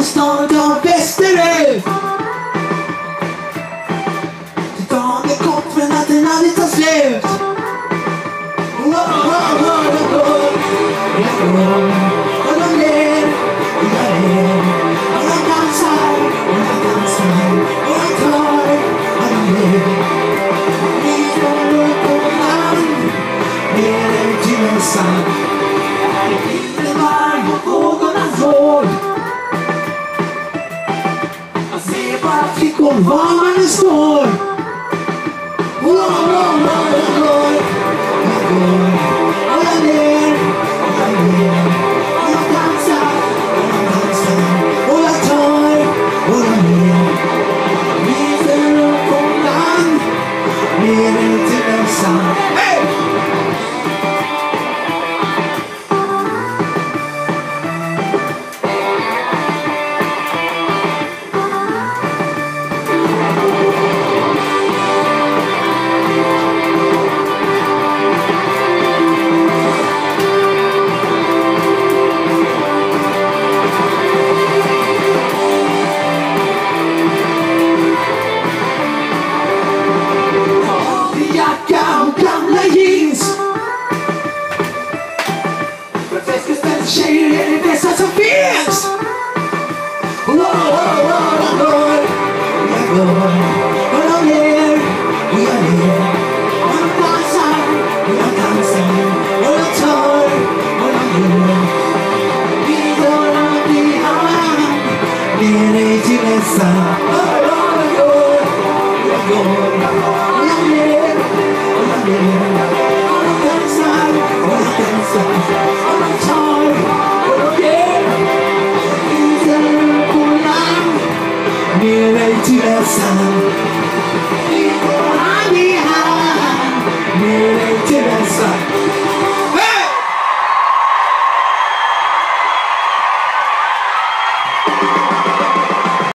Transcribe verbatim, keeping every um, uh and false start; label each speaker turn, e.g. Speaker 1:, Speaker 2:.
Speaker 1: stad av västerut. Till dagen är kort men att den aldrig tar slut. Wow, wow, wow, jag går, jag går. Och de ler, och jag ler. Och de dansar, och jag dansar. Och de tar, och de ler. Vi går upp på land, ner till en sand. Inte varm och vågornas våg. Jag ser bara flickor var man än står. Wow, wow, wow, jag går, jag går. Och jag ler, och jag ler. Och jag dansar, och jag dansar. Och jag tar, och jag ler. Vi flyger upp på land, ner till en sand. Hey! Tjejer är det bästa som finns. Wow, wow, wow, jag går, jag går. Och de ler, och jag ler. Och de dansar, och jag dansar. Och de tar, och de ler. Vi går runt i hand, ner till en sand. Och jag går, jag går. Och jag ler, och jag ler. Och de dansar, och jag dansar. Och de tar, ner till en sand. Vi går hand i hand, ner till en sand.